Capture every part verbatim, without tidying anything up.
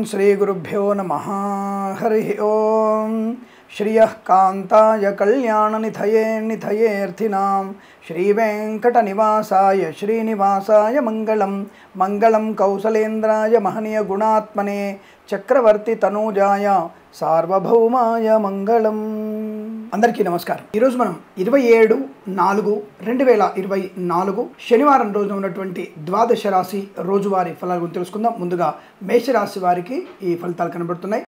శ్రీ గురుభ్యో నమః. హరి ఓం. శ్రియః కాంతాయ కళ్యాణనిధయే నిధయేర్థినాం శ్రీ వెంకట నివాసాయ శ్రీనివాసాయ మంగళం. మంగళం కౌసలేంద్రాయ మహనీయ గుణాత్మనే చక్రవర్తి తనూజాయ సార్వభౌమాయ మంగళం. అందరికీ నమస్కారం. ఈరోజు మనం ఇరవై ఏడు నాలుగు రెండు వేల ఇరవై నాలుగు శనివారం రోజున ఉన్నటువంటి ద్వాదశ రాశి రోజువారీ ఫలాల గురించి తెలుసుకుందాం. ముందుగా మేషరాశి వారికి ఈ ఫలితాలు కనబడుతున్నాయి.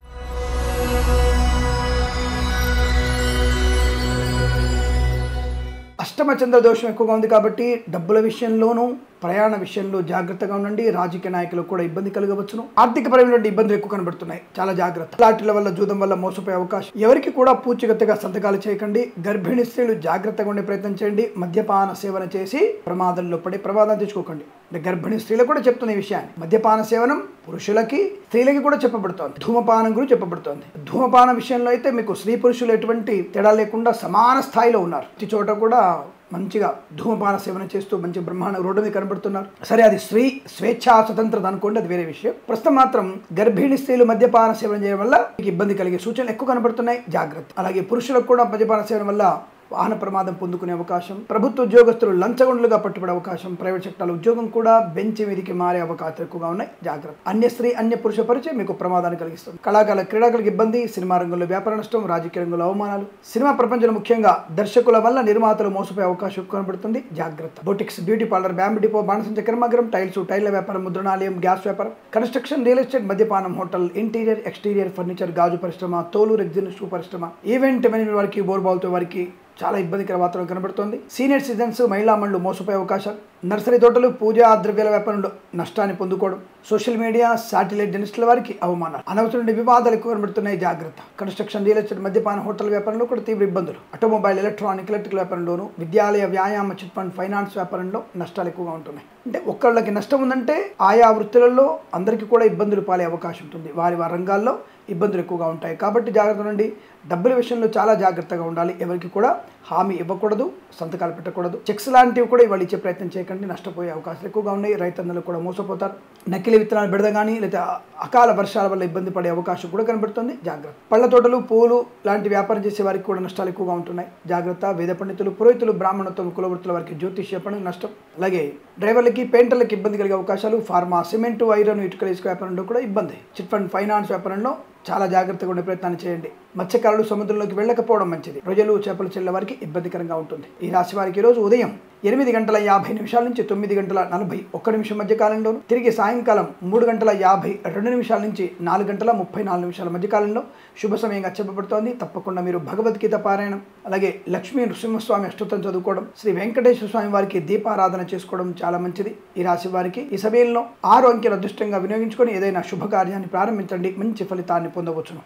అష్టమ చంద్ర దోషం ఎక్కువగా ఉంది కాబట్టి డబ్బుల విషయంలోనూ ప్రయాణ విషయంలో జాగ్రత్తగా ఉండండి. రాజకీయ నాయకులకు కూడా ఇబ్బంది కలగవచ్చును. ఆర్థికపరమైనటువంటి ఇబ్బందులు ఎక్కువ కనబడుతున్నాయి. చాలా జాగ్రత్త. లాటరీల వల్ల జూదం వల్ల మోసపోయే అవకాశం. ఎవరికి కూడా పూచికత్తుగా సంతకాలు చేయకండి. గర్భిణీ స్త్రీలు జాగ్రత్తగా ఉండే ప్రయత్నం చేయండి. మద్యపాన సేవన చేసి ప్రమాదంలో పడి ప్రమాదం తెచ్చుకోకండి. గర్భిణీ స్త్రీలకు కూడా చెప్తున్న ఈ విషయాన్ని. మద్యపాన సేవనం పురుషులకి స్త్రీలకి కూడా చెప్పబడుతోంది. ధూమపానం గురించి చెప్పబడుతోంది. ధూమపాన విషయంలో అయితే మీకు స్త్రీ పురుషులు ఎటువంటి తేడా లేకుండా సమాన స్థాయిలో ఉన్నారు. ప్రతి చోట కూడా మంచిగా ధూమపాన సేవన చేస్తూ మంచి బ్రహ్మాండ రోడ్డు మీద కనబడుతున్నారు. సరే, అది స్త్రీ స్వేచ్ఛా స్వతంత్రత అనుకోండి, అది వేరే విషయం. ప్రస్తుతం మాత్రం గర్భిణీ స్త్రీలు మద్యపాన సేవన చేయడం వల్ల మీకు ఇబ్బంది కలిగే సూచనలు ఎక్కువ కనబడుతున్నాయి. జాగ్రత్త. అలాగే పురుషులకు కూడా మద్యపాన సేవన వల్ల వాహన ప్రమాదం పొందుకునే అవకాశం. ప్రభుత్వ ఉద్యోగస్తులు లంచగొండలుగా పట్టుబడే అవకాశం. ప్రైవేట్ సెక్టార్ల ఉద్యోగం కూడా బెంచ్ మీదికి మారే అవకాశాలు ఎక్కువగా ఉన్నాయి. జాగ్రత్త. అన్య స్త్రీ అన్య పురుష పరిచయం మీకు ప్రమాదాన్ని కలిగిస్తుంది. కళాకారుల క్రీడాకులకు ఇబ్బంది. సినిమా రంగంలో వ్యాపార నష్టం. రాజకీయ రంగంలో అవమానాలు. సినిమా ప్రపంచంలో ముఖ్యంగా దర్శకుల వల్ల నిర్మాతలు మోసపోయే అవకాశం ఎక్కువ కనబడుతుంది. జాగ్రత్త. Boutiques, beauty parlour, bamboo depot, బాణసంచ కర్మాగారం, టైల్స్, టైళ్ల వ్యాపారం, ముద్రణాలయం, గ్యాస్ వ్యాపారం, కన్స్ట్రక్షన్, రియల్ ఎస్టేట్, మద్యపానం, హోటల్, ఇంటీరియర్, ఎక్స్టీరియర్ ఫర్నిచర్, గాజు పరిశ్రమ, తోలు, రెగ్జిన్, షూ పరిశ్రమ, ఈవెంట్ మేనేజ్మెంట్ వారికి, బోర్బాల్తో వారికి చాలా ఇబ్బందికర వాతావరణం కనబడుతోంది. సీనియర్ సిటిజన్స్, మహిళా మండలు మోసపోయే అవకాశాలు. నర్సరీ తోటలు, పూజా ద్రవ్యాల వ్యాపారంలో నష్టాన్ని పొందుకోవడం. సోషల్ మీడియా, శాటిలైట్ జర్నలిస్టుల వారికి అవమానాలు. అనవసరమైన వివాదాలు ఎక్కువ కనబడుతున్నాయి. జాగ్రత్త. కన్స్ట్రక్షన్, రియల్ ఎస్టేట్, మద్యపాన, హోటల్ వ్యాపారంలో కూడా తీవ్ర ఇబ్బందులు. ఆటోమొబైల్, ఎలక్ట్రానిక్, ఎలక్ట్రికల్ వ్యాపారంలోను, విద్యాలయ, వ్యాయామ, చిట్ ఫండ్, ఫైనాన్స్ వ్యాపారంలో నష్టాలు ఎక్కువగా ఉంటున్నాయి. అంటే ఒక్కళ్ళకి నష్టం ఉందంటే ఆయా వృత్తులలో అందరికీ కూడా ఇబ్బందులు పాలే అవకాశం ఉంటుంది. వారి వారి రంగాల్లో ఇబ్బందులు ఎక్కువగా ఉంటాయి. కాబట్టి జాగ్రత్త నుండి డబ్బుల విషయంలో చాలా జాగ్రత్తగా ఉండాలి. ఎవరికి కూడా హామీ ఇవ్వకూడదు, సంతకాలు పెట్టకూడదు. చెక్స్ లాంటివి కూడా ఇవాళ ఇచ్చే ప్రయత్నం చేయకండి. నష్టపోయే అవకాశాలు ఎక్కువగా ఉన్నాయి. రైతన్నలు కూడా మోసపోతారు. నకిలీ విత్తనాలు బెడద కానీ లేదా అకాల వర్షాల వల్ల ఇబ్బంది పడే అవకాశం కూడా కనబడుతుంది. జాగ్రత్త. పళ్ళ తోటలు, పూలు లాంటి వ్యాపారం చేసే వారికి కూడా నష్టాలు ఎక్కువగా ఉంటున్నాయి. జాగ్రత్త. వేద పండితులు, పురోహితులు, బ్రాహ్మణత్వం, కులవృత్తుల వారికి జ్యోతిష్య పని నష్టం. అలాగే డ్రైవర్లకి, పెయింటర్లకి ఇబ్బంది కలిగే అవకాశాలు. ఫార్మా, సిమెంటు, ఐరన్, ఇటుకల ఇసుక వ్యాపారంలో కూడా ఇబ్బంది. చిట్ ఫండ్, ఫైనాన్స్ వ్యాపారంలో చాలా జాగ్రత్తగా ఉండే ప్రయత్నాన్ని చేయండి. మత్స్యకారులు సముద్రంలోకి వెళ్ళకపోవడం మంచిది. ప్రజలు చేపలు చెల్లె వారికి ఇబ్బందికరంగా ఉంటుంది. ఈ రాశి వారికి ఈరోజు ఉదయం ఎనిమిది గంటల యాభై నిమిషాల నుంచి తొమ్మిది గంటల నలభై ఒక్క నిమిషం మధ్య కాలంలోను, తిరిగి సాయంకాలం మూడు గంటల యాభై రెండు నిమిషాల నుంచి నాలుగు గంటల ముప్పై నాలుగు నిమిషాల మధ్య కాలంలో శుభ సమయంగా చెప్పబడుతోంది. తప్పకుండా మీరు భగవద్గీత పారాయణం, అలాగే లక్ష్మీ నృసింహస్వామి అష్టోత్తరం చదువుకోవడం, శ్రీ వెంకటేశ్వర స్వామి వారికి దీపారాధన చేసుకోవడం చాలా మంచిది. ఈ రాశి వారికి ఈ సమయంలో ఆరు అంకెల అదృష్టంగా వినియోగించుకొని ఏదైనా శుభకార్యాన్ని ప్రారంభించండి. మంచి ఫలితాన్ని పొందవచ్చును.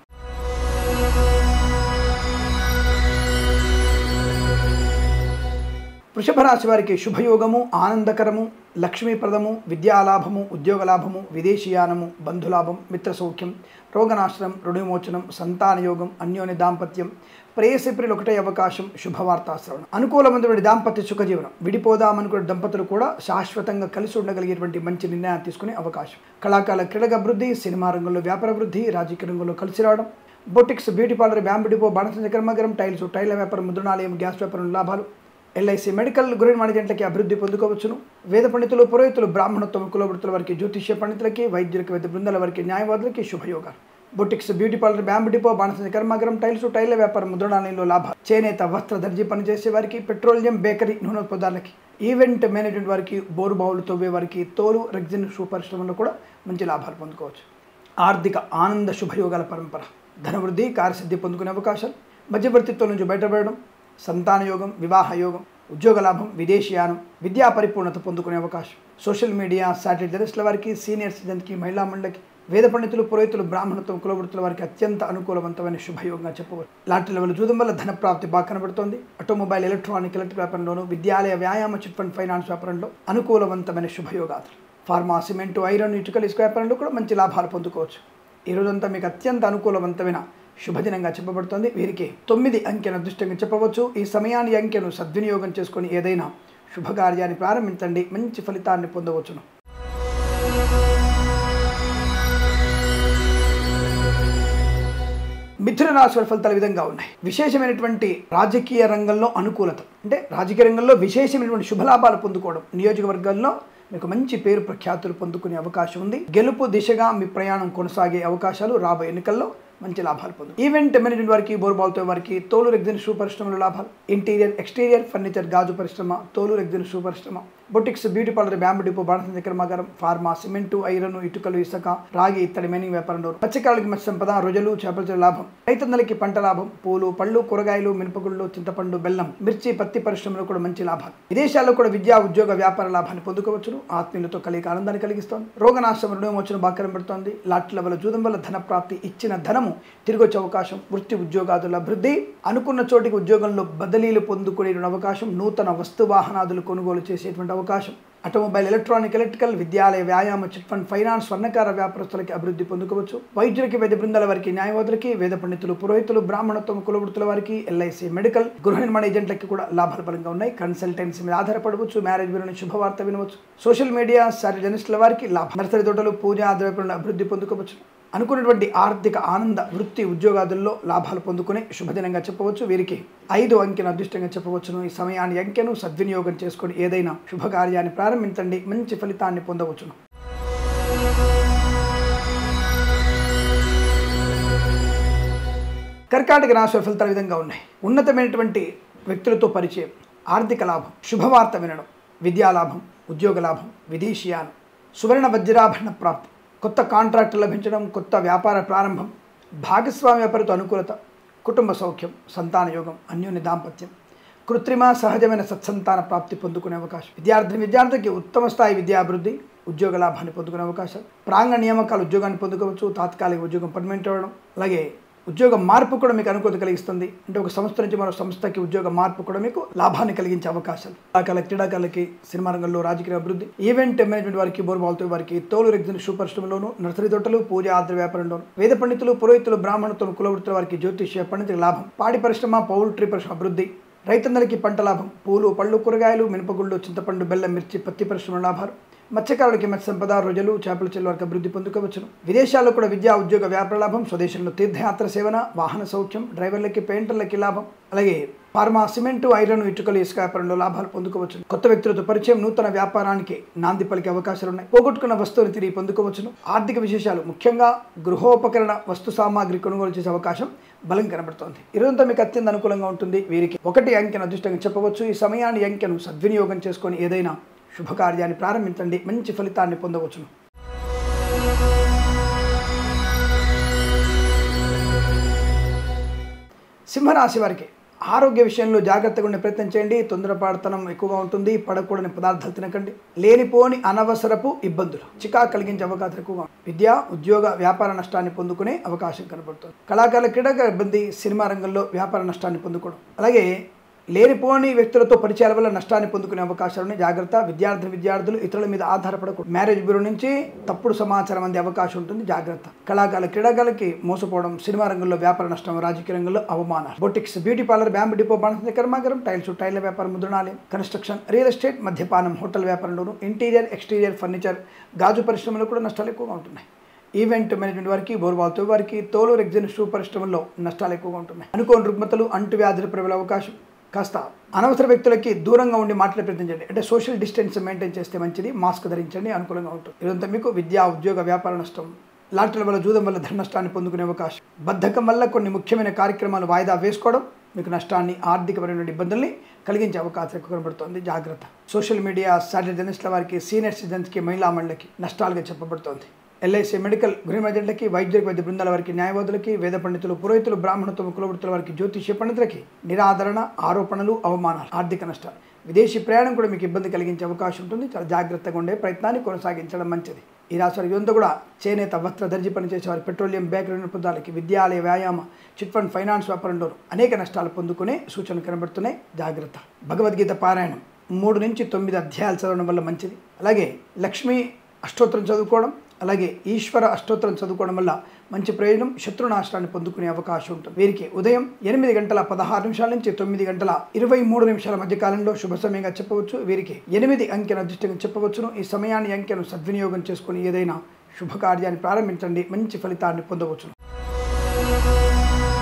వృషభ రాశి వారికి శుభయోగము, ఆనందకరము, లక్ష్మీప్రదము, విద్యాలాభము, ఉద్యోగలాభము, విదేశీయానము, బంధులాభం, మిత్ర సౌఖ్యం, రోగనాశనం, రుణవిమోచనం, సంతానయోగం, అన్యోన్య దాంపత్యం, ప్రేయసిప్రియులు ఒకటే అవకాశం, శుభవార్తాశ్రవణం, అనుకూలమైనటువంటి దాంపత్య సుఖజీవనం. విడిపోదామనుకునే దంపతులు కూడా శాశ్వతంగా కలిసి ఉండగలిగేటువంటి మంచి నిర్ణయాలు తీసుకునే అవకాశం. కళాకారుల క్రీడల అభివృద్ధి, సినిమా రంగంలో వ్యాపార అభివృద్ధి, రాజకీయ రంగంలో కలిసి రావడం, boutiques, beauty parlour, bamboo depot, బాణసంచ కర్మాగారం, టైల్స్, టైళ్ల వ్యాపారం, ముద్రణాలయం, గ్యాస్ వ్యాపారం లాభాలు. ఎల్ఐసి, మెడికల్, గురైన మేనేజెంట్లకి అభివృద్ధి పొందుకోవచ్చును. వేద పండితులు, పురోహితులు, బ్రాహ్మణత్వం, కులవృత్తుల వారికి, జ్యోతిష్య పండితులకి, వైద్యులకి, వైద్య బృందాల వారికి, న్యాయవాదులకి శుభయోగాలు. Boutiques, beauty parlour, bamboo depot, బాణసంచ కర్మాగారం, టైల్స్, టైళ్ల వ్యాపారం, ముద్రణాలయంలో లాభాలు. చేనేత, వస్త్ర, దర్జీ పనిచేసే వారికి, పెట్రోలియం, బేకరీ, నూనె పదార్థాలకి, ఈవెంట్ మేనేజ్మెంట్ వారికి, బోరు బావులు తవ్వే వారికి, తోలు, రెగ్జిన్, షూ పరిశ్రమలో కూడా మంచి లాభాలు పొందుకోవచ్చు. ఆర్థిక ఆనంద శుభయోగాల పరంపర. ధనవృద్ధి, కార్యసిద్ధి పొందుకునే అవకాశాలు. మధ్యవర్తిత్వం నుంచి బయటపడడం, సంతానయోగం, వివాహ యోగం, ఉద్యోగ లాభం, విదేశీయానం, విద్యా పరిపూర్ణత పొందుకునే అవకాశం. సోషల్ మీడియా, శాటిలైట్ జర్నలిస్టుల వారికి, సీనియర్ సిటిజన్కి, మహిళా మండలికి, వేద పండితులు, పురోహితులు, బ్రాహ్మణత్వం, కులవృత్తుల వారికి అత్యంత అనుకూలవంతమైన శుభయోగంగా చెప్పవచ్చు. లాటరీ లెవెల్ జూదం వల్ల ధన ప్రాప్తి బాగా కనబడుతోంది. ఆటోమొబైల్, ఎలక్ట్రానిక్, ఎలక్ట్రిక్ వ్యాపారంలోను, విద్యాలయ, వ్యాయామ, చిట్ ఫండ్, ఫైనాన్స్ వ్యాపారంలో అనుకూలవంతమైన శుభయోగాలు. ఫార్మా, సిమెంటు, ఐరన్, ఇటుకల ఇసుక వ్యాపారంలో కూడా మంచి లాభాలు పొందుకోవచ్చు. ఈ రోజంతా మీకు అత్యంత అనుకూలవంతమైన శుభదినంగా చెప్పబడుతోంది. వీరికి తొమ్మిది అంకెను అదృష్టంగా చెప్పవచ్చు. ఈ సమయాన్ని అంకెను సద్వినియోగం చేసుకొని ఏదైనా శుభకార్యాన్ని ప్రారంభించండి. మంచి ఫలితాన్ని పొందవచ్చును. మిథున రాశి వారి ఫలితాలు విధంగా ఉన్నాయి. విశేషమైనటువంటి రాజకీయ రంగంలో అనుకూలత, అంటే రాజకీయ రంగంలో విశేషమైనటువంటి శుభలాభాలు పొందుకోవడం, నియోజకవర్గాల్లో మీకు మంచి పేరు ప్రఖ్యాతులు పొందుకునే అవకాశం ఉంది. గెలుపు దిశగా మీ ప్రయాణం కొనసాగే అవకాశాలు, రాబోయే ఎన్నికల్లో మంచి లాభాలు పొందు. ఈవెంట్ మేనేజ్మెంట్ వారికి, బోర్బాల్తో వారికి, తోలు రెగ్జిన్ షూ పరిశ్రమలో లాభాలు. ఇంటీరియర్ ఎక్స్టీరియర్ ఫర్నిచర్ గాజు పరిశ్రమ, తోలు రెగ్జిన్ షూ పరిశ్రమ, boutiques, beauty parlour, bamboo depot, బాణసంచ కర్మాగారం, ఫార్మా, సిమెంటు, ఐరన్, ఇటుకలు, ఇసుక, రాగి ఇత్తడి మైనింగ్ వ్యాపారంలో, మత్స్యకారులకి మత్స్య సంపద, రొజలు, చేపల లాభం, రైతన్నలకి పంట లాభం, పూలు, పళ్ళు, కూరగాయలు, మినపగుళ్ళు, చింతపండు, బెల్లం, మిర్చి, పత్తి పరిశ్రమలో కూడా మంచి లాభాలు. విదేశాల్లో కూడా విద్యా, ఉద్యోగ, వ్యాపార లాభాన్ని పొందుకోవచ్చును. ఆత్మీయులతో కలిగి ఆనందాన్ని కలిగిస్తోంది. రోగనాశం, రుణమోచన బాకరం పెడుతోంది. లాట్ల వల్ల, జూదం వల్ల ధన ప్రాప్తి, ఇచ్చిన ధనము తిరిగి వచ్చే అవకాశం, వృత్తి ఉద్యోగాదుల అభివృద్ధి, అనుకున్న చోటికి ఉద్యోగంలో బదిలీలు పొందుకునే అవకాశం, నూతన వస్తు వాహనాదులు కొనుగోలు చేసేటువంటి అవకాశం, ఆటోమొబైల్, ఎలక్ట్రానిక్, ఎలక్ట్రికల్, విద్యాలయ, వ్యాయామ, చిట్ ఫండ్, ఫైనాన్స్, స్వర్ణకార వ్యాపారస్తులకి అభివృద్ధి పొందుకోవచ్చు. వైద్యులకి, వైద్య బృందాల వారికి, న్యాయవాదులకి, వేద పండితులు, పురోహితులు, బ్రాహ్మణత్వం, కులవృత్తుల వారికి, ఎల్ఐసి, మెడికల్, గృహ నిర్మాణ ఏజెంట్లకి కూడా లాభాలు బలంగా ఉన్నాయి. కన్సల్టెన్సీ మీద ఆధారపడవచ్చు. మ్యారేజ్ బ్యూరోని శుభవార్త వినవచ్చు. సోషల్ మీడియా, సారీ జర్నలిస్టుల వారికి లాభం. నర్సరీ తోటలు, పూజ, ఆదాయపరుల అభివృద్ధి పొందుకోవచ్చు. అనుకున్నటువంటి ఆర్థిక ఆనంద, వృత్తి ఉద్యోగాదుల్లో లాభాలు పొందుకునే శుభదినంగా చెప్పవచ్చు. వీరికి ఐదు అంకెను అదృష్టంగా చెప్పవచ్చును. ఈ సమయాన్ని అంకెను సద్వినియోగం చేసుకొని ఏదైనా శుభకార్యాన్ని ప్రారంభించండి, మంచి ఫలితాన్ని పొందవచ్చును. కర్కాటక రాశి వారి ఫలితాల విధంగా ఉన్నాయి. ఉన్నతమైనటువంటి వ్యక్తులతో పరిచయం, ఆర్థిక లాభం, శుభవార్త వినడం, విద్యాలాభం, ఉద్యోగ లాభం, విదేశీయానం, సువర్ణ వజ్రాభరణ ప్రాప్తి, కొత్త కాంట్రాక్టు లభించడం, కొత్త వ్యాపార ప్రారంభం, భాగస్వామి వ్యాపారితో అనుకూలత, కుటుంబ సౌఖ్యం, సంతాన యోగం, అన్యోన్య దాంపత్యం, కృత్రిమ సహజమైన సత్సంతాన ప్రాప్తి పొందుకునే అవకాశం. విద్యార్థి విద్యార్థికి ఉత్తమ స్థాయి విద్యాభివృద్ధి, ఉద్యోగ లాభాన్ని పొందుకునే అవకాశం. ప్రాంగణ నియామకాలు, ఉద్యోగాన్ని పొందుకోవచ్చు. తాత్కాలిక ఉద్యోగం పర్మనెంట్ అవ్వడం, అలాగే ఉద్యోగ మార్పు కూడా మీకు అనుకూలత కలిగిస్తుంది. అంటే ఒక సంస్థ నుంచి మరో సంస్థకి ఉద్యోగ మార్పు కూడా మీకు లాభాన్ని కలిగించే అవకాశాలు. కళాకారులకి, క్రీడాకారులకి, సినిమా రంగంలో రాజకీయ అభివృద్ధి, ఈవెంట్ మేనేజ్మెంట్ వారికి, బోర్బాల్తో వారికి, తోలు రెగ్జిన్ షూ పరిశ్రమలోను, నర్సరీ తోటలు, పూజ, ఆద్ర వ్యాపారంలోను, వేద పండితులు, పురోహితులు, బ్రాహ్మణత్వం, కులవృత్తుల వారికి, జ్యోతిష్య పండితుల లాభం, పాడి పరిశ్రమ, పౌల్ట్రీ పరిశ్రమ అభివృద్ధి, రైతన్నలకి పంట లాభం, పూలు, పళ్ళు, కూరగాయలు, మినపగుళ్ళు, చింతపండు, బెల్లం, మిర్చి, పత్తి పరిశ్రమ లాభాలు, మత్స్యకారులకి మత్స్య సంపద, రొజలు, చేపల చెల్లు వారికి అభివృద్ధి పొందుకోవచ్చును. విదేశాల్లో కూడా విద్యా, ఉద్యోగ, వ్యాపార లాభం, స్వదేశంలో తీర్థయాత్ర సేవన, వాహన సౌఖ్యం, డ్రైవర్లకి, పెయింటర్లకి లాభం, అలాగే ఫార్మా, సిమెంటు, ఐరన్, ఇటుకలు, ఇసుక వ్యాపారంలో లాభాలు పొందుకోవచ్చును. కొత్త వ్యక్తులతో పరిచయం, నూతన వ్యాపారానికి నాంది పలికే అవకాశాలు ఉన్నాయి. పోగొట్టుకున్న వస్తువుని తిరిగి పొందుకోవచ్చును. ఆర్థిక విశేషాలు, ముఖ్యంగా గృహోపకరణ వస్తు సామాగ్రి కొనుగోలు చేసే అవకాశం బలం కనబడుతోంది. ఇరుదంతా మీకు అత్యంత అనుకూలంగా ఉంటుంది. వీరికి ఒకటి అంకెను అదృష్టంగా చెప్పవచ్చు. ఈ సమయాన్ని అంకెను సద్వినియోగం చేసుకొని ఏదైనా శుభకార్యాన్ని ప్రారంభించండి, మంచి ఫలితాన్ని పొందవచ్చును. సింహరాశి వారికి ఆరోగ్య విషయంలో జాగ్రత్తగా ఉండే ప్రయత్నం చేయండి. తొందరపాటుతనం ఎక్కువగా ఉంటుంది. పడకూడని పదార్థాలు తినకండి. లేనిపోని అనవసరపు ఇబ్బందులు, చికాకు కలిగించే అవకాశం ఎక్కువగా. విద్య, ఉద్యోగ, వ్యాపార నష్టాన్ని పొందుకునే అవకాశం కనబడుతుంది. కళాకారుల, క్రీడాకారుల ఇబ్బంది, సినిమా రంగంలో వ్యాపార నష్టాన్ని పొందుకోవడం, అలాగే లేనిపోని వ్యక్తులతో పరిచయాల వల్ల నష్టాన్ని పొందుకునే అవకాశాలను జాగ్రత్త. విద్యార్థి విద్యార్థులు ఇతరుల మీద ఆధారపడకూడదు. మ్యారేజ్ బ్యూరో నుంచి తప్పుడు సమాచారం అందే అవకాశం ఉంటుంది, జాగ్రత్త. కళాకారుల, క్రీడాకారులకి మోసపోవడం, సినిమా రంగంలో వ్యాపార నష్టం, రాజకీయ రంగంలో అవమానాలు. Boutiques, beauty parlour, bamboo depot, బాణసంచ కర్మాగారం, టైల్స్, టైల్ల వ్యాపారం, ముద్రణాలయం, కన్స్ట్రక్షన్, రియల్ ఎస్టేట్, మద్యపానం, హోటల్ వ్యాపారంలోను, ఇంటీరియర్ ఎక్స్టీరియర్ ఫర్నిచర్, గాజు పరిశ్రమలో కూడా నష్టాలు ఎక్కువగా ఉంటున్నాయి. ఈవెంట్ మేనేజ్మెంట్ వారికి, బోర్బాల్తో వారికి, తోలు రెగ్జిన్ షూ పరిశ్రమల్లో నష్టాలు ఎక్కువగా ఉంటున్నాయి. అనుకోని రుగ్మతలు, అంటువ్యాధులు ప్రబలే అవకాశం. కాస్త అనవసర వ్యక్తులకి దూరంగా ఉండి మాట్లాడే ప్రయత్నించండి. అంటే సోషల్ డిస్టెన్స్ మెయింటైన్ చేస్తే మంచిది. మాస్క్ ధరించండి, అనుకూలంగా ఉంటుంది. ఇదంతా మీకు విద్యా, ఉద్యోగ, వ్యాపార నష్టం, లాటరీల వల్ల, జూదం వల్ల ధన నష్టాన్ని పొందుకునే అవకాశం. బద్ధకం వల్ల కొన్ని ముఖ్యమైన కార్యక్రమాలు వాయిదా వేసుకోవడం మీకు నష్టాన్ని, ఆర్థికపరమైన ఇబ్బందుల్ని కలిగించే అవకాశం ఎక్కువ కనబడుతోంది, జాగ్రత్త. సోషల్ మీడియా, సాటిలైట్ జర్నలిస్టుల వారికి, సీనియర్ సిటిజన్స్కి, మహిళా మండలికి నష్టాలుగా చెప్పబడుతోంది. ఎల్ఐసి, మెడికల్, గృహ ఏజెంట్లకి, వైద్యులకి, వైద్య బృందాల వారికి, న్యాయవాదులకి, వేద పండితులు, పురోహితులు, బ్రాహ్మణత్వం, కులవృత్తుల వారికి, జ్యోతిష్య పండితులకి నిరాదరణ, ఆరోపణలు, అవమానాలు, ఆర్థిక నష్టాలు. విదేశీ ప్రయాణం కూడా మీకు ఇబ్బంది కలిగించే అవకాశం ఉంటుంది. చాలా జాగ్రత్తగా ఉండే ప్రయత్నాన్ని కొనసాగించడం మంచిది. ఈ రాశి వారి యువత కూడా చేనేత, వస్త్ర, దర్జీ పనిచేసే వారి, పెట్రోలియం, బేకరీ నిపుణులకి, విద్యాలయ, వ్యాయామ, చిట్ ఫండ్, ఫైనాన్స్ వ్యాపారంలో అనేక నష్టాలు పొందుకునే సూచనలు కనబడుతున్నాయి, జాగ్రత్త. భగవద్గీత పారాయణం మూడు నుంచి తొమ్మిది అధ్యాయాలు చదవడం వల్ల మంచిది. అలాగే లక్ష్మీ అష్టోత్తరం చదువుకోవడం, అలాగే ఈశ్వర అష్టోత్తరం చదువుకోవడం వల్ల మంచి ప్రయోజనం, శత్రునాశనాన్ని పొందుకునే అవకాశం ఉంటుంది. వీరికి ఉదయం ఎనిమిది గంటల పదహారు నిమిషాల నుంచి తొమ్మిది గంటల ఇరవై మూడు నిమిషాల మధ్య కాలంలో శుభ సమయంగా చెప్పవచ్చు. వీరికి ఎనిమిది అంకెను అదృష్టంగా చెప్పవచ్చును. ఈ సమయాన్ని, అంకెను సద్వినియోగం చేసుకుని ఏదైనా శుభకార్యాన్ని ప్రారంభించండి, మంచి ఫలితాన్ని పొందవచ్చును.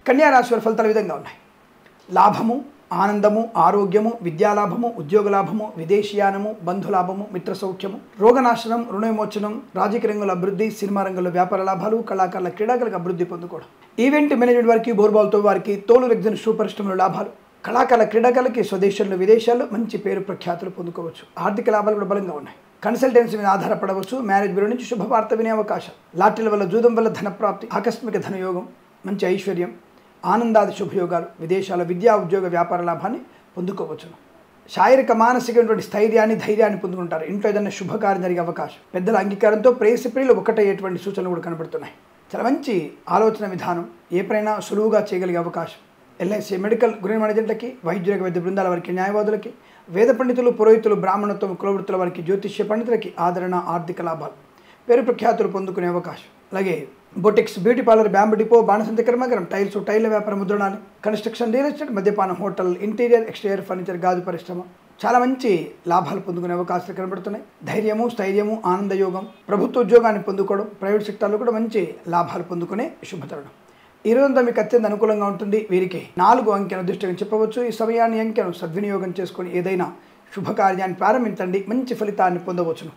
కన్యా రాశి వారి ఫలితాలు విధంగా ఉన్నాయి. లాభము, ఆనందము, ఆరోగ్యము, విద్యాలాభము, ఉద్యోగ లాభము, విదేశీయానము, బంధులాభము, మిత్ర సౌఖ్యము, రోగనాశనం, రుణ విమోచనం, రాజకీయ రంగంలో అభివృద్ధి, సినిమా రంగంలో వ్యాపార లాభాలు, కళాకారుల క్రీడాకారులకు అభివృద్ధి పొందుకోవడం, ఈవెంట్ మేనేజ్మెంట్ వారికి, బోర్బాల్తో వారికి, తోలు రెగ్జన్ షూ పరిశ్రమలో లాభాలు, కళాకారుల క్రీడాకారులకి స్వదేశంలో విదేశాల్లో మంచి పేరు ప్రఖ్యాతులు పొందుకోవచ్చు. ఆర్థిక లాభాలు కూడా బలంగా ఉన్నాయి. కన్సల్టెన్సీ మీద ఆధారపడవచ్చు. మ్యారేజ్ బ్యూరో నుంచి శుభవార్త వినే అవకాశం, లాటరీల వల్ల, జూదం వల్ల ధనప్రాప్తి, ఆకస్మిక ధనయోగం, మంచి ఐశ్వర్యం, ఆనందాది శుభయోగాలు, విదేశాల విద్యా ఉద్యోగ వ్యాపార లాభాన్ని పొందుకోవచ్చును. శారీరక మానసికమైనటువంటి స్థైర్యాన్ని, ధైర్యాన్ని పొందుకుంటారు. ఇంట్లో ఏదైనా శుభకార్యం జరిగే అవకాశం, పెద్దల అంగీకారంతో ప్రేయసి ప్రియులు ఒకటయ్యేటువంటి సూచనలు కూడా కనబడుతున్నాయి. చాలా మంచి ఆలోచన విధానం, ఏ పనైనా సులువుగా చేయగలిగే అవకాశం. ఎల్ఐసి మెడికల్ గృహ మేనేజెంట్లకి, వైద్యులకు, వైద్య బృందాల వారికి, న్యాయవాదులకి, వేద పండితులు, పురోహితులు, బ్రాహ్మణత్వం, కులవృత్తుల వారికి, జ్యోతిష్య పండితులకి ఆదరణ, ఆర్థిక లాభాలు, పేరు ప్రఖ్యాతులు పొందుకునే అవకాశం. అలాగే boutiques, beauty parlour, bamboo depot, బాణసంత కర్మాగారం, టైల్స్, టైల్ వ్యాపార, ముద్రణాలు, కన్స్ట్రక్షన్, రియల్ ఎస్టేట్, మద్యపానం, హోటల్, ఇంటీరియర్, ఎక్స్టీరియర్ ఫర్నిచర్, గాజు పరిశ్రమ చాలా మంచి లాభాలు పొందుకునే అవకాశాలు కనబడుతున్నాయి. ధైర్యము, స్థైర్యము, ఆనందయోగం, ప్రభుత్వ ఉద్యోగాన్ని పొందుకోవడం, ప్రైవేట్ సెక్టార్లో కూడా మంచి లాభాలు పొందుకునే శుభతరుణం. ఈ రోజంతా మీకు అత్యంత అనుకూలంగా ఉంటుంది. వీరికి నాలుగు అంకెను దృష్టిగా చెప్పవచ్చు. ఈ సమయాన్ని అంకెను సద్వినియోగం చేసుకొని ఏదైనా శుభకార్యాన్ని ప్రారంభించండి, మంచి ఫలితాన్ని పొందవచ్చును.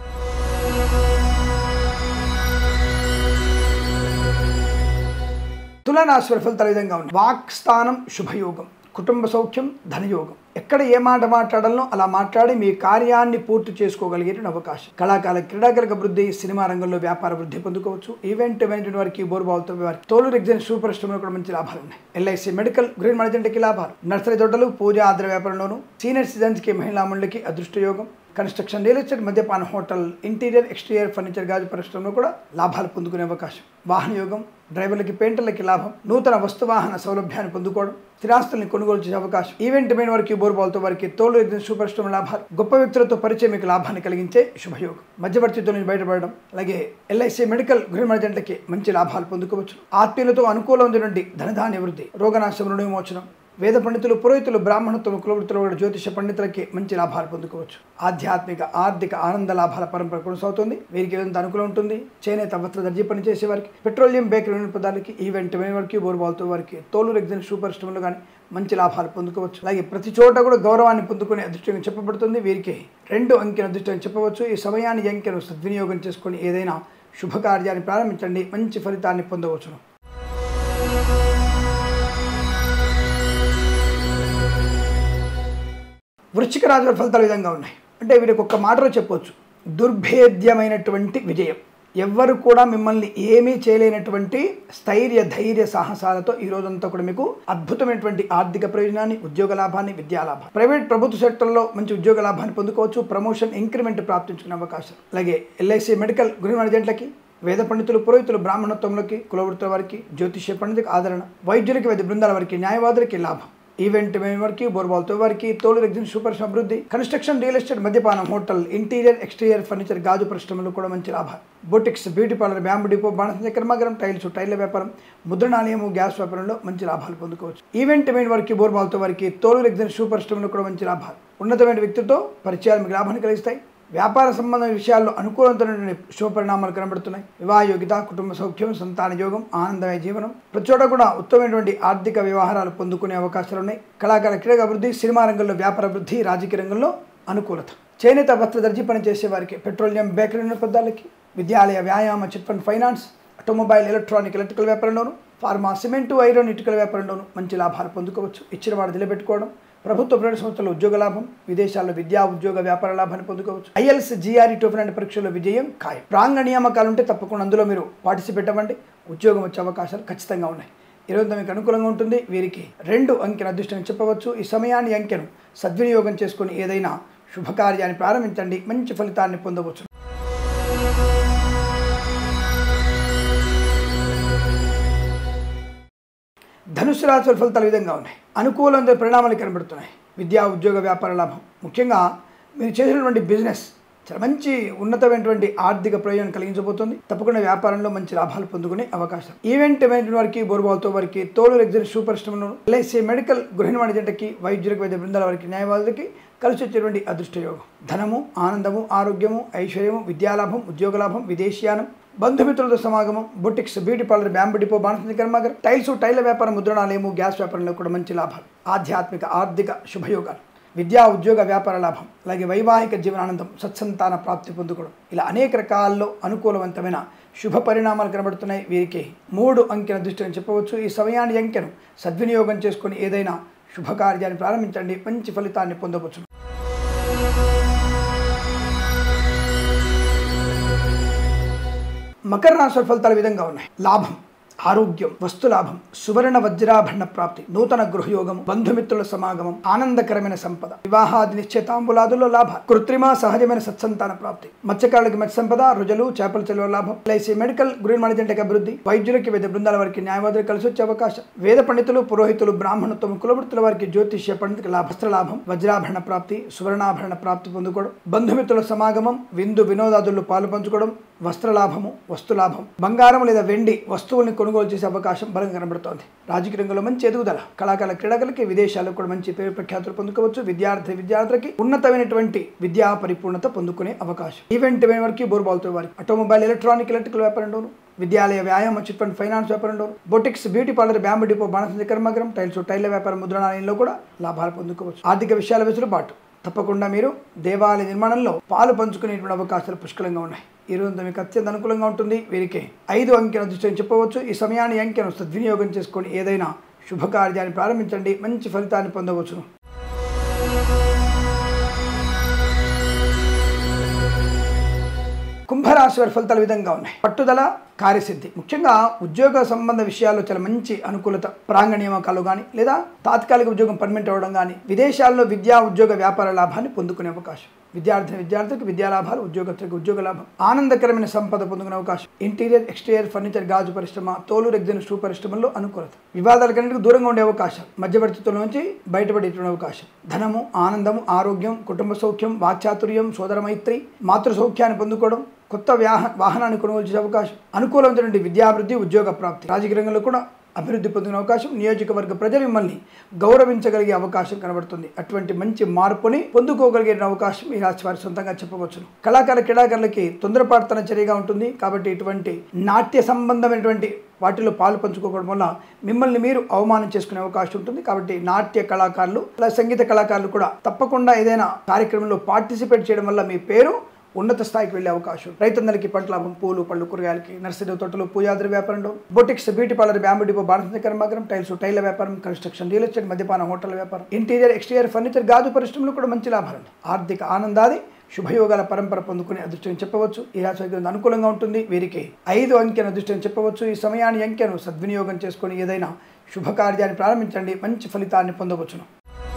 తులారాశి వారి ఫలితాలు విధంగా ఉన్నాయి. వాక్స్థానం శుభయోగం, కుటుంబ సౌఖ్యం, ధనయోగం. ఎక్కడ ఏ మాట మాట్లాడాలో అలా మాట్లాడి మీ కార్యాన్ని పూర్తి చేసుకోగలిగే అవకాశం. కళాకారుల క్రీడాకారులకు అభివృద్ధి, సినిమా రంగంలో వ్యాపార వృద్ధి పొందుకోవచ్చు. ఈవెంట్ మేనేజ్మెంట్ వారికి, బోర్బాల్తో వారికి, తోలు రెగ్జన్ షూ పరిశ్రమలో కూడా మంచి లాభాలు ఉన్నాయి. ఎల్ఐసి మెడికల్ గృహ మేనేజ్మెంట్కి లాభాలు, నర్సరీ తోటలు, పూజ ఆద్ర వ్యాపారంలోను, సీనియర్ సిటిజన్స్కి, మహిళా మండలికి అదృష్టయోగం, కన్స్ట్రక్షన్, రియల్ ఎస్టేట్, మద్యపాన, హోటల్, ఇంటీరియర్, ఎక్స్టీరియర్ ఫర్నిచర్, గాజు పరిశ్రమలో కూడా లాభాలు పొందుకునే అవకాశం. వాహన యోగం, డ్రైవర్లకి, పెయింటర్లకి లాభం, నూతన వస్తువాహన సౌలభ్యాన్ని పొందుకోవడం, స్థిరాస్తుల్ని కొనుగోలు చేసే అవకాశం. ఈవెంట్ మెయిన్ వారికి, బోర్బాల్తో వారికి, తోలు ఎగ్జిన్ సూపర్ పరిశ్రమ లాభాలు, గొప్ప వ్యక్తులతో పరిచయం మీకు లాభాన్ని కలిగించే శుభయోగం. మధ్యవర్తితో నుంచి బయటపడడం, అలాగే ఎల్ఐసి మెడికల్ గృహ మేనేజెంట్లకి మంచి లాభాలు పొందుకోవచ్చు. ఆత్మీయులతో అనుకూలమైనటువంటి ధనధాన్య వృద్ధి, రోగనాశం, రుణ విమోచనం, వేద పండితులు, పురోహితులు, బ్రాహ్మణత్వం, కులవృత్తులు, జ్యోతిష పండితులకి మంచి లాభాలు పొందుకోవచ్చు. ఆధ్యాత్మిక, ఆర్థిక, ఆనంద లాభాల పరంపర కొనసాగుతుంది. వీరికి ఏదంత అనుకూలం ఉంటుంది. చేనేత, వస్త్ర దర్జీ పని చేసే వారికి, పెట్రోలియం, బేకరీ పదార్థాలకి, ఈవెంట్ వారికి, బోర్బాల్తో వారికి, తోలు రెగ్జన్ షూ పరిశ్రమలో కానీ మంచి లాభాలు పొందుకోవచ్చు. అలాగే ప్రతి చోట కూడా గౌరవాన్ని పొందుకునే అదృష్టంగా చెప్పబడుతుంది. వీరికి రెండు అంకెను అదృష్టంగా చెప్పవచ్చు. ఈ సమయాన్ని అంకెను సద్వినియోగం చేసుకొని ఏదైనా శుభకార్యాన్ని ప్రారంభించండి, మంచి ఫలితాన్ని పొందవచ్చును. వృశ్చిక రాశి వారి ఫలితాలు విధంగా ఉన్నాయి. అంటే వీరికి ఒక్క మాటలో చెప్పవచ్చు, దుర్భేద్యమైనటువంటి విజయం. ఎవ్వరు కూడా మిమ్మల్ని ఏమీ చేయలేనటువంటి స్థైర్య, ధైర్య, సాహసాలతో ఈ రోజంతా కూడా మీకు అద్భుతమైనటువంటి ఆర్థిక ప్రయోజనాన్ని, ఉద్యోగ లాభాన్ని, విద్యా లాభాన్ని, ప్రైవేట్, ప్రభుత్వ సెక్టర్లో మంచి ఉద్యోగ లాభాన్ని పొందుకోవచ్చు. ప్రమోషన్, ఇంక్రిమెంట్ ప్రాప్తించుకునే అవకాశం. అలాగే ఎల్ఐసి మెడికల్ గృహ మేనేజెంట్లకి, వేద పండితులు, పురోహితులు, బ్రాహ్మణత్వంలోకి, కులవృత్తుల వారికి, జ్యోతిష్య పండితులకు ఆదరణ, వైద్యులకి, వైద్య బృందాల వారికి, న్యాయవాదులకి లాభం. ఈవెంట్ వారికి, బోర్బాల్తో వారికి, తోలు రెగ్జిన్ సూపర్ అభివృద్ధి, కన్స్ట్రక్షన్, రియల్ ఎస్టేట్, మద్యపానం, హోటల్, ఇంటీరియర్, ఎక్స్టీరియర్ ఫర్నిచర్, గాజు పరిశ్రమలు కూడా మంచి లాభాలు. Boutiques, beauty parlour, bamboo depot, బాణసంచ కర్మాగారం, టైల్స్, టైల్ వ్యాపారం, ముద్రణాలయము, గ్యాస్ వ్యాపారంలో మంచి లాభాలు పొందుకోవచ్చు. ఈవెంట్ మెయిన్ వారికి, బోర్బాల్తో వారికి, తోలు రెగ్జిన్ సూపర్ పరిశ్రమలో కూడా మంచి లాభాలు. ఉన్నతమైన వ్యక్తితో పరిచయాలు మీకు లాభాన్ని కలిగిస్తాయి. వ్యాపార సంబంధ విషయాల్లో అనుకూలమైనటువంటి శుభపరిణామాలు కనబడుతున్నాయి. వివాహ యోగ్యత, కుటుంబ సౌఖ్యం, సంతాన యోగం, ఆనందమయ జీవనం, ప్రతి చోట కూడా ఉత్తమమైనటువంటి ఆర్థిక వ్యవహారాలు పొందుకునే అవకాశాలు ఉన్నాయి. కళాకార క్రీడా అభివృద్ధి, సినిమా రంగంలో వ్యాపార అభివృద్ధి, రాజకీయ రంగంలో అనుకూలత. చేనేత, వస్త్ర దర్జీ పని చేసే వారికి, పెట్రోలియం, బేకరీ పదార్థాలకి, విద్యాలయ, వ్యాయామ, chit fund, finance, automobile, electronic, electrical వ్యాపారంలోను, ఫార్మా, సిమెంటు, ఐరన్, ఇటుకల వ్యాపారంలోను మంచి లాభాలు పొందుకోవచ్చు. ఇచ్చిన వాడు నిలబెట్టుకోవడం, ప్రభుత్వ ప్రైవేట్ సంస్థల్లో ఉద్యోగ లాభం, విదేశాల్లో విద్యా ఉద్యోగ వ్యాపార లాభాన్ని పొందుకోవచ్చు. ఐఎల్స్, జిఆర్ఈ, టోఫెల్ లాంటి పరీక్షల్లో విజయం ఖాయం. ప్రాంగణ నియామకాలు ఉంటే తప్పకుండా అందులో మీరు పార్టిసిపేట్ అవ్వండి. ఉద్యోగం వచ్చే అవకాశాలు ఖచ్చితంగా ఉన్నాయి. ఈరోజు మీకు అనుకూలంగా ఉంటుంది. వీరికి రెండు అంకెను అదృష్టంగా చెప్పవచ్చు. ఈ సమయాన్ని అంకెను సద్వినియోగం చేసుకుని ఏదైనా శుభకార్యాన్ని ప్రారంభించండి, మంచి ఫలితాన్ని పొందవచ్చు. ధనుసు రాశి వారి ఫలితాలు విధంగా ఉన్నాయి. అనుకూలమైన పరిణామాలు కనబడుతున్నాయి. విద్యా, ఉద్యోగ, వ్యాపార లాభం. ముఖ్యంగా మీరు చేసినటువంటి బిజినెస్ చాలా మంచి ఉన్నతమైనటువంటి ఆర్థిక ప్రయోజనం కలిగించబోతుంది. తప్పకుండా వ్యాపారంలో మంచి లాభాలు పొందుకునే అవకాశం. ఈవెంట్ మేనేజ్మెంట్ వారికి, బోర్బాల్తో వారికి, తోలు రెగ్జిన్ సూపర్ పరిశ్రమలో, ఎల్ఐసి మెడికల్ గృహ మేనేజెంట్కి, వైద్యులకు, వైద్య బృందాల వారికి, న్యాయవాదులకి కలిసి వచ్చేటువంటి అదృష్టయోగం. ధనము, ఆనందము, ఆరోగ్యము, ఐశ్వర్యము, విద్యాలాభం, ఉద్యోగ లాభం, విదేశీయానం, బంధుమిత్రులతో సమాగమం, boutiques, beauty parlour, bamboo depot, బాణసంచి కర్మాగారం, టైల్స్, టైల్ల వ్యాపారం, ముద్రణాలయము, గ్యాస్ వ్యాపారంలో కూడా మంచి లాభాలు. ఆధ్యాత్మిక ఆర్థిక శుభయోగాలు, విద్యా ఉద్యోగ వ్యాపార లాభం, అలాగే వైవాహిక జీవనానందం, సత్సంతాన ప్రాప్తి పొందుకోవడం, ఇలా అనేక రకాల్లో అనుకూలవంతమైన శుభ పరిణామాలు కనబడుతున్నాయి. వీరికి మూడు అంకెల దృష్టిని చెప్పవచ్చు. ఈ సమయాన్ని అంకెను సద్వినియోగం చేసుకుని ఏదైనా శుభకార్యాన్ని ప్రారంభించండి, మంచి ఫలితాన్ని పొందవచ్చు. మకర రాశి ఫలితాల విధంగా ఉన్నాయి. లాభం, ఆరోగ్యం, వస్తు లాభం, సువర్ణ వజ్రాభరణ ప్రాప్తి, నూతన గృహయోగం, బంధుమిత్రుల సమాగమం, ఆనందకరమైన సంపద, వివాహాది నిశ్చయితాంబులాదుల్లో లాభ, కృత్రిమ సహజమైన సత్సంతాన ప్రాప్తి, మత్స్యకారులకి మత్స్య సంపద, రుజలు, చేపల చెలవ లాభం, ఎల్ఐసి మెడికల్, గృహ మణిజంటకి అభివృద్ధి, వైద్యులకి వేద బృందాల వారికి న్యాయవాదులు కలిసి వచ్చే అవకాశం, వేద పండితులు, పురోహితులు, బ్రాహ్మణత్వం, కులవృత్తుల వారికి జ్యోతిష్య పండితులకు లాభస్త్ర లాభం, వజ్రాభరణ ప్రాప్తి, సువర్ణాభరణ ప్రాప్తి పొందుకోవడం, బంధుమిత్రుల సమాగమం, విందు వినోదాదుల్లో పాలు పంచుకోవడం, వస్త్రలాభము, వస్తులాభం, బంగారం లేదా వెండి వస్తువుల్ని కొనుగోలు చేసే అవకాశం బలంగా కనబడుతోంది. రాజకీయ రంగంలో మంచి ఎదుగుదల, కళాకారుల క్రీడాకులకి విదేశాలకు కూడా మంచి పేరు ప్రఖ్యాతులు పొందుకోవచ్చు. విద్యార్థి విద్యార్థులకి ఉన్నతమైనటువంటి విద్యా పరిపూర్ణత పొందుకునే అవకాశం. ఈవెంట్ వరకు బోర్బాల్తో వారికి ఆటోమొబైల్, ఎలక్ట్రానిక్, ఎలక్ట్రికల్ వ్యాపారంలోను, విద్యాలయ, వ్యాయామ, చిట్ ఫండ్, ఫైనాన్స్ వ్యాపారంలో, boutiques, beauty parlour, bamboo depot, బాణసంచి కర్మాగారం, టైల్స్, టైల్ల వ్యాపారం, ముద్రణాలయంలో కూడా లాభాలు పొందుకోవచ్చు. ఆర్థిక విషయాల వెసులుబాటు, తప్పకుండా మీరు దేవాలయ నిర్మాణంలో పాలు పంచుకునేటువంటి అవకాశాలు పుష్కలంగా ఉన్నాయి. ఈ రోజు మీకు అత్యంత అనుకూలంగా ఉంటుంది. వీరికి ఐదు అంకెల దృష్టిని చెప్పవచ్చు. ఈ సమయాన్ని అంకెను సద్వినియోగం చేసుకొని ఏదైనా శుభకార్యాన్ని ప్రారంభించండి, మంచి ఫలితాన్ని పొందవచ్చును. కుంభరాశి వారి ఫలితాల విధంగా ఉన్నాయి. పట్టుదల, కార్యసిద్ధి, ముఖ్యంగా ఉద్యోగ సంబంధ విషయాల్లో చాలా మంచి అనుకూలత, ప్రాంగణ నియామకాలు కానీ లేదా తాత్కాలిక ఉద్యోగం పర్మనెంట్ అవ్వడం కానీ, విదేశాల్లో విద్యా ఉద్యోగ వ్యాపార లాభాన్ని పొందుకునే అవకాశం, విద్యార్థి విద్యార్థులకు విద్యా లాభాలు, ఉద్యోగస్తులకు ఉద్యోగ లాభం, ఆనందకరమైన సంపద పొందుకునే అవకాశం, ఇంటీరియర్, ఎక్స్టీరియర్, ఫర్నిచర్, గాజు పరిశ్రమ, తోలు, రెగ్జిన్, షూ పరిశ్రమల్లో అనుకూలత, వివాదాలకన్నిటికీ దూరంగా ఉండే అవకాశం, మధ్యవర్తిత్వం నుంచి బయటపడేటువంటి అవకాశం, ధనము, ఆనందము, ఆరోగ్యం, కుటుంబ సౌఖ్యం, వాక్చాతుర్యం, సోదర మైత్రి, మాతృ సౌఖ్యాన్ని పొందుకోవడం, కొత్త వాహ వాహనాన్ని కొనుగోలు చేసే అవకాశం, అనుకూలమైనటువంటి విద్యాభివృద్ధి, ఉద్యోగ ప్రాప్తి, రాజకీయ రంగంలో కూడా అభివృద్ధి పొందిన అవకాశం, నియోజకవర్గ ప్రజలు మిమ్మల్ని గౌరవించగలిగే అవకాశం కనబడుతుంది. అటువంటి మంచి మార్పుని పొందుకోగలిగే అవకాశం ఈ రాశి వారి సొంతంగా చెప్పవచ్చును. కళాకార క్రీడాకారులకి తొందరపాటుతన చర్యగా ఉంటుంది కాబట్టి ఇటువంటి నాట్య సంబంధమైనటువంటి వాటిలో పాలు పంచుకోవడం వల్ల మిమ్మల్ని మీరు అవమానం చేసుకునే అవకాశం ఉంటుంది. కాబట్టి నాట్య కళాకారులు, సంగీత కళాకారులు కూడా తప్పకుండా ఏదైనా కార్యక్రమంలో పార్టిసిపేట్ చేయడం వల్ల మీ పేరు ఉన్నత స్థాయికి వెళ్ళే అవకాశం. రైతన్నలకి పంట లాభం, పూలు, పళ్ళు, కూరగాయలకి, నర్సరీ తోటలు, పూజాద్ర వ్యాపారంలో, boutiques, beauty parlour, bamboo depot, బాణసంచి కర్మాగారం, టైల్స్, టైల్ల వ్యాపారం, కన్స్ట్రక్షన్, రియల్ ఎస్టేట్, మద్యపాన హోటల్ వ్యాపారం, ఇంటీరియర్, ఎక్స్టీరియర్, ఫర్నిచర్, గాజు పరిశ్రమలు కూడా మంచి లాభాలు. ఆర్థిక ఆనందాది శుభయోగాల పరంపర పొందుకునే అదృష్టం చెప్పవచ్చు. ఈ రాశి అనుకూలంగా ఉంటుంది. వీరికి ఐదు అంకెను అదృష్టం చెప్పవచ్చు. ఈ సమయాన్ని అంకెను సద్వినియోగం చేసుకొని ఏదైనా శుభకార్యాన్ని ప్రారంభించండి, మంచి ఫలితాన్ని పొందవచ్చును.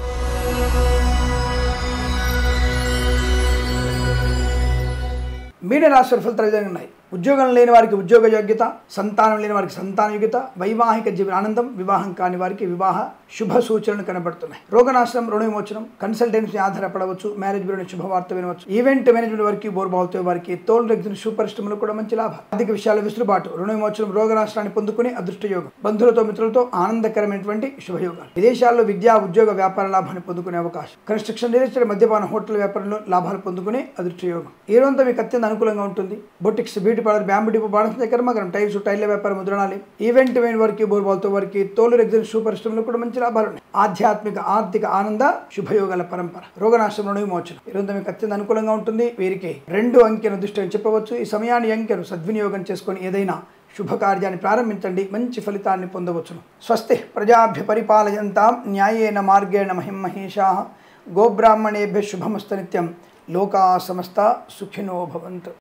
మీనరాశి వారి ఫలితాలు విధంగా ఉన్నాయి. ఉద్యోగం లేని వారికి ఉద్యోగ యోగ్యత, సంతానం లేని వారికి సంతాన యోగ్యత, వైవాహిక జీవన ఆనందం, వివాహం కాని వారికి వివాహ శుభ సూచనలు కనబడుతున్నాయి. రోగనాశనం, రుణ విమోచనం, కన్సల్టెన్సీ ఆధారపడవచ్చు, మ్యారేజ్ బ్యూరో శుభవార్త వినవచ్చు, ఈవెంట్ మేనేజ్మెంట్ వారికి, బోర్బాల్తో వారికి, తోలు, రెగ్జిన్, షూ పరిశ్రమలు కూడా మంచి లాభం, ఆర్థిక విషయాల విసులుబాటు, రుణ విమోచనం, రోగనాశనాన్ని పొందుకుని అదృష్ట యోగం, బంధువులతో మిత్రులతో ఆనందకరమైనటువంటి శుభయోగాలు, విదేశాల్లో విద్యా ఉద్యోగ వ్యాపార లాభాన్ని పొందుకునే అవకాశం, కన్స్ట్రక్షన్, రియల్ ఎస్టేట్, మద్యపాన హోటల్ వ్యాపారంలో లాభాలు పొందుకునే అదృష్ట యోగం. ఈ రోజంతా మీకు అత్యంత అనుకూలంగా ఉంటుంది. Boutiques, beauty parlour, bamboo depot, బాణసంచి కర్మాగారం, టైల్స్, టైల్ల వ్యాపారం, ముద్రణాలయం, ఈవెంట్ వెయిన్ వారికి, బోర్బాల్తో వారికి, తోలు, రెగ్జిన్, షూ పరిశ్రమలు కూడా మంచి లాభాలు ఉన్నాయి. ఆధ్యాత్మిక ఆర్థిక ఆనంద శుభయోగాల పరంపర, రోగనాశనం, రుణ విమోచనం ఈ రోజు మీకు అత్యంత అనుకూలంగా ఉంటుంది. వీరికి రెండు అంకెను దృష్టిని చెప్పవచ్చు. ఈ సమయాన్ని అంకెను సద్వినియోగం చేసుకొని ఏదైనా శుభకార్యాన్ని ప్రారంభించండి, మంచి ఫలితాన్ని పొందవచ్చును. స్వస్తి ప్రజాభ్య పరిపాలయంతాం న్యాయేన మార్గేణ మహిం మహేషాః గోబ్రాహ్మణేభ్య శుభమస్తు నిత్యం. లోకా సమస్త సుఖినో భవంతు.